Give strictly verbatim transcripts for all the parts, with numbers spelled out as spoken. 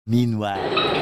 Meanwhile.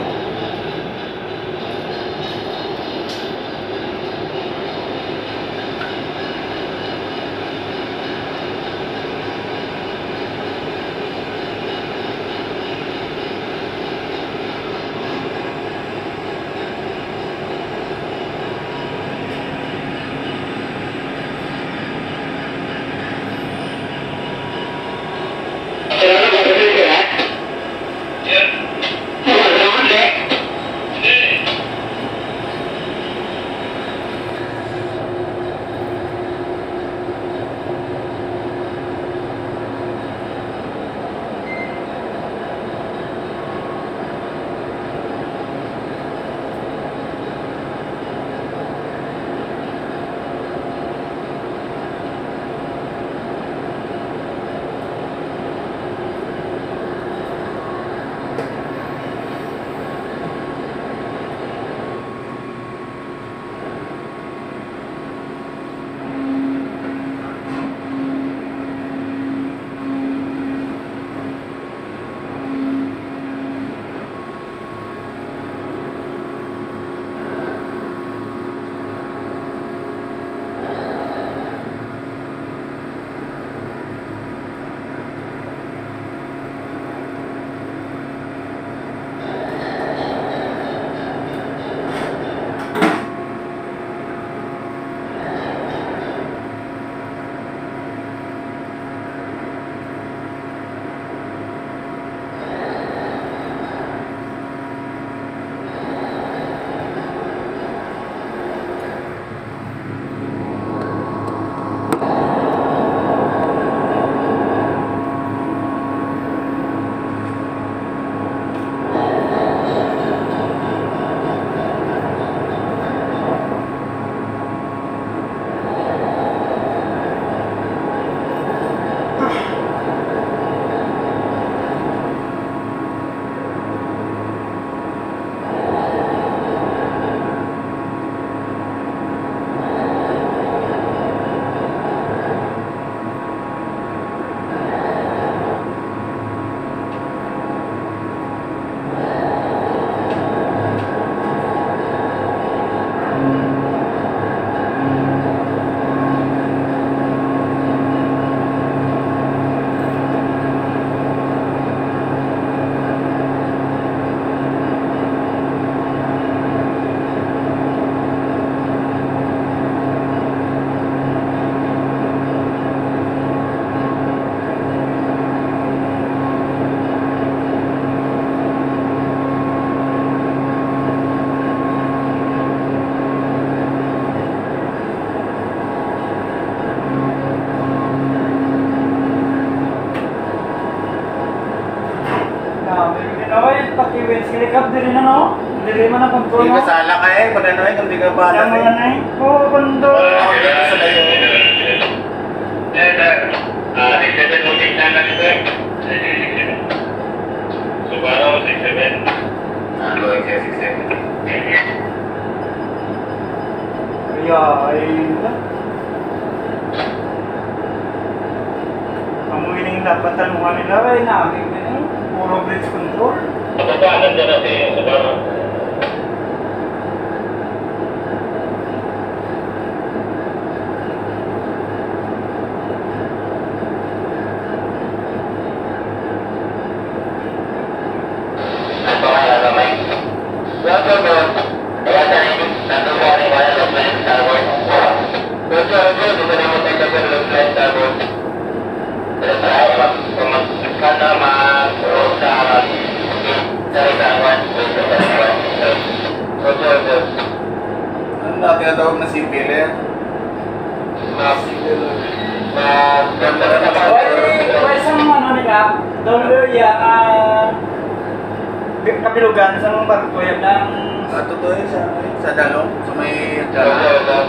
Silikap diri na no? Diri man ang kontrol Hindi no? ka sala ka eh, pag ano eh, kung di ka pa Sama alam na eh. eh. Oo, kondo. Ako dito sa layo. Yes, sir. Ah, six seven mo six na lang, sir. six seven. Subaru six seven. Ah, going siya six seven. Kaya ay... Ang muhiling dapatan mo kanila ay namin eh. Puro bridge control. Pababa, nandiyan na si Subaru. Welcome, bro. Kaya tayo, nandun mo rin kaya sa Flying Starboard. Welcome, bro. Dito na mo tayo sa Flying Starboard. Pero tayo, kung mag-scan na, mag-roll sa sorry, sa one. Wait, sa one. Welcome, bro. Ano na tinatawag na simpiler? Mas, mas, ganda na naman. Ay, ay, isang ano nila, doon ya, ah, kapilugan sa mga barko yan ng... Ah, totoo yun sa, sa dalong, sa may Welcome, dalang. bro.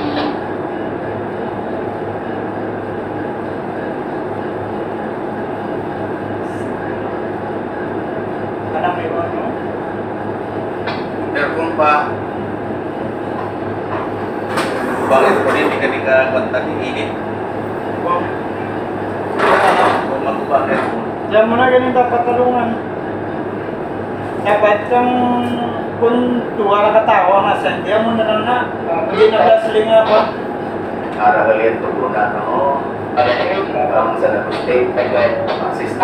Alam mo yun, no? Aircon pa. Bakit? Kung hindi ka di ka kontak ni init. Wow. Kung mag-bakit. Diyan mo na ganun dapat talungan. Dapat kang kung tuwa ka tao nga sa hindi mo na lang na. Hindi na blasling ako. Ara kalian to po na no. Ang sa na state assist.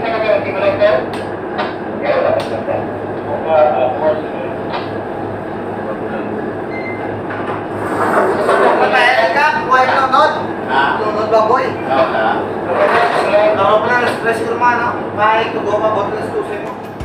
Kaya ka, buhay na nun. Ah, Lunod ba, boy? na. Laro pa na, stress ko naman, no? Kahit tubo pa, boto na sa tusay mo.